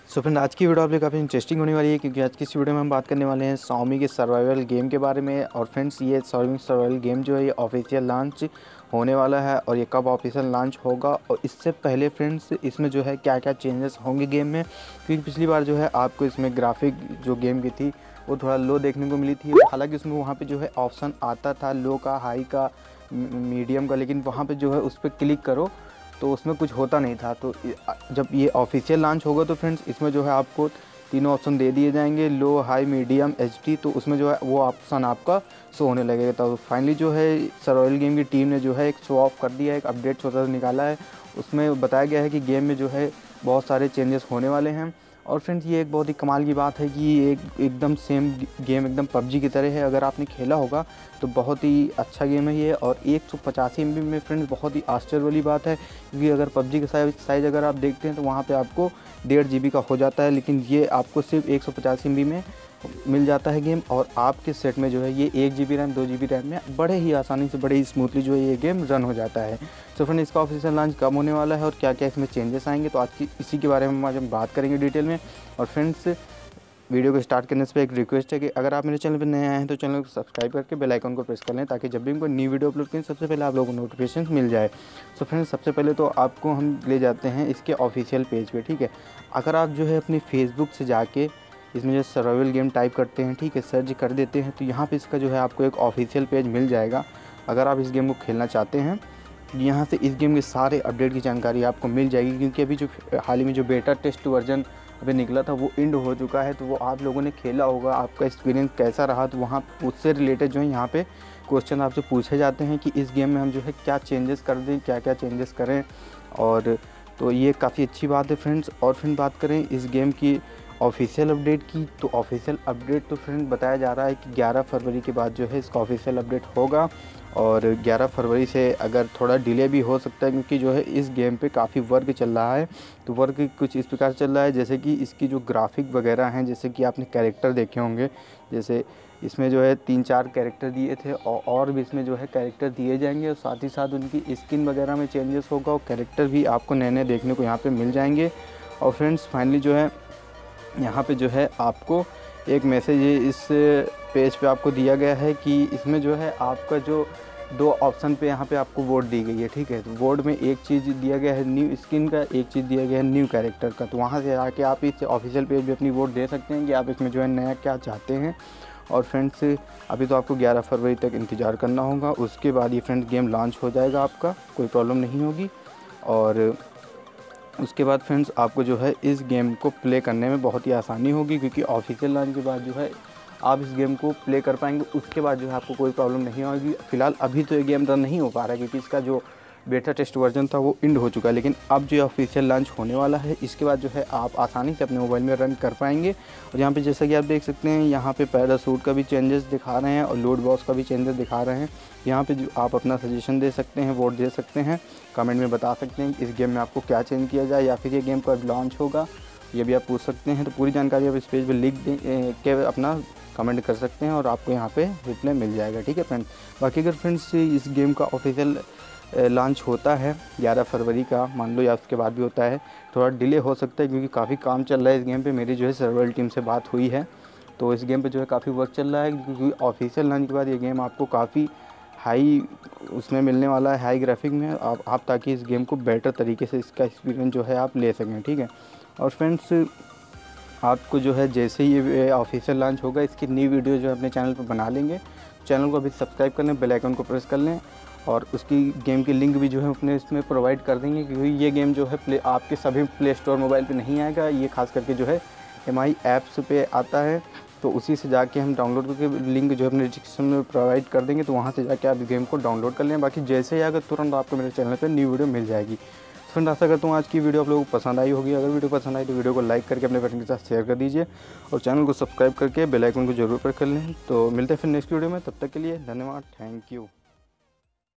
So friend, आज की video आप लिए काफ़ी इंटरेस्टिंग होने वाली है क्योंकि आज की इस वीडियो में हम बात करने वाले हैं Xiaomi के सर्वाइवल गेम के बारे में। और फ्रेंड्स, ये Xiaomi सर्वाइवल गेम जो है ये ऑफिशियल लॉन्च होने वाला है और ये कब ऑफिशियल लॉन्च होगा और इससे पहले फ्रेंड्स इसमें जो है क्या क्या चेंजेस होंगे गेम में, क्योंकि पिछली बार जो है आपको इसमें ग्राफिक जो गेम की थी वो थोड़ा लो देखने को मिली थी। हालांकि उसमें वहाँ पे जो है ऑप्शन आता था लो का, हाई का, मीडियम का, लेकिन वहाँ पे जो है उस पर क्लिक करो तो उसमें कुछ होता नहीं था। तो जब ये ऑफिशियल लॉन्च होगा तो फ्रेंड्स इसमें जो है आपको तीनों ऑप्शन दे दिए जाएंगे, लो, हाई, मीडियम, एचडी। तो उसमें जो है वो ऑप्शन आपका शो होने लगेगा। तो फाइनली जो है सर्वाइवल गेम की टीम ने जो है एक शो ऑफ कर दिया है, एक अपडेट छोटा सा निकाला है। उसमें बताया गया है कि गेम में जो है बहुत सारे चेंजेस होने वाले हैं। और फ्रेंड्स, ये एक बहुत ही कमाल की बात है कि ये एकदम सेम गेम एकदम पबजी की तरह है। अगर आपने खेला होगा तो बहुत ही अच्छा गेम है ये। और 185 MB में फ्रेंड्स बहुत ही आश्चर्य वाली बात है, क्योंकि अगर पबजी का साइज़ अगर आप देखते हैं तो वहाँ पे आपको 1.5 GB का हो जाता है, लेकिन ये आपको सिर्फ 185 MB में मिल जाता है गेम। और आपके सेट में जो है ये 1 GB रैम, 2 GB रैम में बड़े ही आसानी से, बड़े ही स्मूथली जो है ये गेम रन हो जाता है। तो फ्रेंड, इसका ऑफिशियल लॉन्च कब होने वाला है और क्या क्या इसमें चेंजेस आएंगे, तो आज की इसी के बारे में आज हम बात करेंगे डिटेल में। और फ्रेंड्स, वीडियो को स्टार्ट करने से पहले एक रिक्वेस्ट है कि अगर आप मेरे चैनल पर नए आए हैं तो चैनल को सब्सक्राइब करके बेल आइकन को प्रेस कर लें, ताकि जब भी हमको न्यू वीडियो अपलोड करें सबसे पहले आप लोगों को नोटिफिकेशन मिल जाए। तो फ्रेंड्स, सबसे पहले तो आपको हम ले जाते हैं इसके ऑफिशियल पेज पे, ठीक है। अगर आप जो है अपनी फेसबुक से जाके इसमें जो सर्वाइवल गेम टाइप करते हैं, ठीक है, सर्च कर देते हैं, तो यहाँ पे इसका जो है आपको एक ऑफिशियल पेज मिल जाएगा। अगर आप इस गेम को खेलना चाहते हैं यहाँ से इस गेम के सारे अपडेट की जानकारी आपको मिल जाएगी, क्योंकि अभी जो हाल ही में जो बेटा टेस्ट वर्जन अभी निकला था वो एंड हो चुका है। तो वो आप लोगों ने खेला होगा, आपका एक्सपीरियंस कैसा रहा, तो वहाँ उससे रिलेटेड जो है यहाँ पे क्वेश्चन आपसे पूछे जाते हैं कि इस गेम में हम जो है क्या चेंजेस कर दें, क्या क्या चेंजेस करें। और तो ये काफ़ी अच्छी बात है फ्रेंड्स। और फिर बात करें इस गेम की ऑफिशियल अपडेट की, तो ऑफिशियल अपडेट तो फ्रेंड बताया जा रहा है कि 11 फरवरी के बाद जो है इसका ऑफिशियल अपडेट होगा। और 11 फरवरी से अगर थोड़ा डिले भी हो सकता है, क्योंकि जो है इस गेम पे काफ़ी वर्क चल रहा है। तो वर्क कुछ इस प्रकार चल रहा है, जैसे कि इसकी जो ग्राफिक वगैरह हैं, जैसे कि आपने कैरेक्टर देखे होंगे, जैसे इसमें जो है 3-4 कैरेक्टर दिए थे और भी इसमें जो है कैरेक्टर दिए जाएंगे। और साथ ही साथ उनकी स्किन वगैरह में चेंजेस होगा और कैरेक्टर भी आपको नए नए देखने को यहाँ पर मिल जाएंगे। और फ्रेंड्स, फाइनली जो है यहाँ पे जो है आपको एक मैसेज इस पेज पे आपको दिया गया है कि इसमें जो है आपका जो 2 ऑप्शन पे यहाँ पे आपको वोट दी गई है, ठीक है। तो वोट में एक चीज़ दिया गया है न्यू स्किन का, एक चीज़ दिया गया है न्यू कैरेक्टर का। तो वहाँ से आके आप इस ऑफिशियल पेज पे अपनी वोट दे सकते हैं कि आप इसमें जो है नया क्या चाहते हैं। और फ्रेंड्स, अभी तो आपको 11 फरवरी तक इंतज़ार करना होगा, उसके बाद ये फ्रेंड्स गेम लॉन्च हो जाएगा, आपका कोई प्रॉब्लम नहीं होगी। और उसके बाद फ्रेंड्स आपको जो है इस गेम को प्ले करने में बहुत ही आसानी होगी, क्योंकि ऑफिशियल लॉन्च के बाद जो है आप इस गेम को प्ले कर पाएंगे। उसके बाद जो है आपको कोई प्रॉब्लम नहीं होगी। फ़िलहाल अभी तो ये गेम रन नहीं हो पा रहा है, क्योंकि इसका जो बेटा टेस्ट वर्जन था वो एंड हो चुका है। लेकिन अब जो ऑफिशियल लॉन्च होने वाला है इसके बाद जो है आप आसानी से अपने मोबाइल में रन कर पाएंगे। और यहाँ पे जैसा कि आप देख सकते हैं, यहाँ पे पैराशूट का भी चेंजेस दिखा रहे हैं और लोड बॉक्स का भी चेंजेस दिखा रहे हैं। यहाँ पे जो आप अपना सजेशन दे सकते हैं, वोट दे सकते हैं, कमेंट में बता सकते हैं इस गेम में आपको क्या चेंज किया जाए, या फिर ये गेम कब लॉन्च होगा, ये भी आप पूछ सकते हैं। तो पूरी जानकारी आप इस पेज पर लिख के अपना कमेंट कर सकते हैं और आपको यहाँ पे रिप्लाई मिल जाएगा, ठीक है फ्रेंड्स। बाकी अगर फ्रेंड्स इस गेम का ऑफिशियल लॉन्च होता है 11 फरवरी का, मान लो, या उसके बाद भी होता है, थोड़ा डिले हो सकता है, क्योंकि काफ़ी काम चल रहा है इस गेम पे। मेरी जो है सर्वर टीम से बात हुई है, तो इस गेम पे जो है काफ़ी वर्क चल रहा है, क्योंकि ऑफिशियल लॉन्च के बाद ये गेम आपको काफ़ी हाई उसमें मिलने वाला है, हाई ग्राफिक में आप ताकि इस गेम को बेटर तरीके से इसका एक्सपीरियंस जो है आप ले सकें, ठीक है। और फ्रेंड्स, आपको जो है जैसे ही ये ऑफिशियल लॉन्च होगा इसकी न्यू वीडियो जो है अपने चैनल पर बना लेंगे। चैनल को अभी सब्सक्राइब कर लें, बेल आइकन को प्रेस कर लें, और उसकी गेम की लिंक भी जो है अपने इसमें प्रोवाइड कर देंगे, क्योंकि ये गेम जो है आपके सभी प्ले स्टोर मोबाइल पे नहीं आएगा। ये खास करके जो है MI ऐप्स पे आता है, तो उसी से जाके हम डाउनलोड करके लिंक जो है अपने डिस्क्रिप्शन में प्रोवाइड कर देंगे। तो वहाँ से जाके आप इस गेम को डाउनलोड कर लें। बाकी जैसे ही आगे तुरंत आपको मेरे चैनल पर न्यू वीडियो मिल जाएगी। फ्रेंड, आशा करता हूँ आज की वीडियो आप लोगों को पसंद आई होगी। अगर वीडियो पसंद आई तो वीडियो को लाइक करके अपने फ्रेंड के साथ शेयर कर दीजिए और चैनल को सब्सक्राइब करके बेल आइकन को जरूर प्रेस कर लें। तो मिलते हैं फिर नेक्स्ट वीडियो में, तब तक के लिए धन्यवाद, थैंक यू।